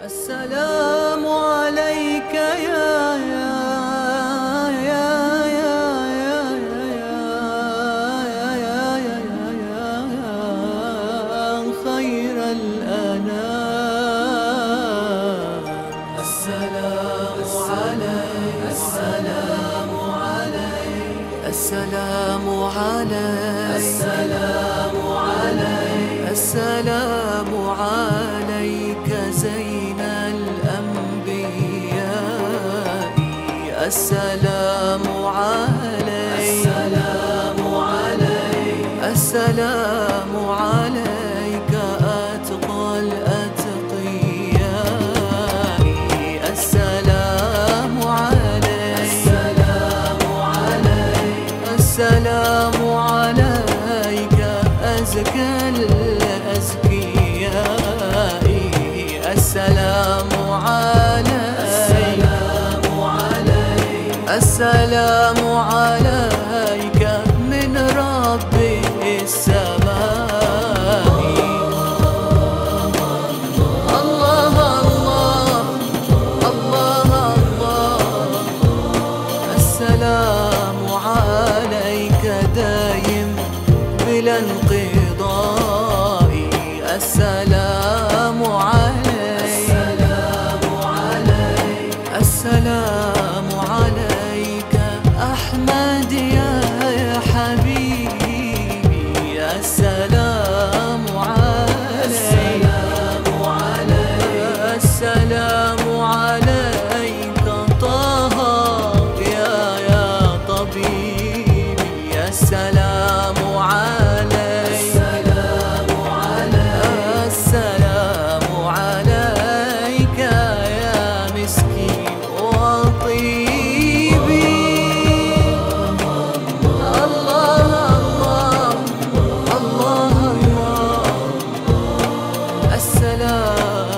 السلام عليك يا خير الأنام. السلام عليك، السلام عليك، السلام عليك، السلام عليك، السلام عليك زين الأنبياء. السلام عليك، السلام عليك، السلام عليك أتقى الأتقياء. السلام عليك، السلام عليك، السلام عليك أزكى الأزكياء. السلام عليك، السلام عليك، السلام عليك من رب السماء. الله الله الله الله، السلام عليك دايم بلا انقضاء. السلام عليك، السلام عليك، السلام عليك أحمد يا حبيبي. السلام عليك، السلام عليك، السلام عليك طه يا طبيبي. السلام عليك، السلام عليك، السلام عليك يا مسكين وطيبي. الله الله الله الله، السلام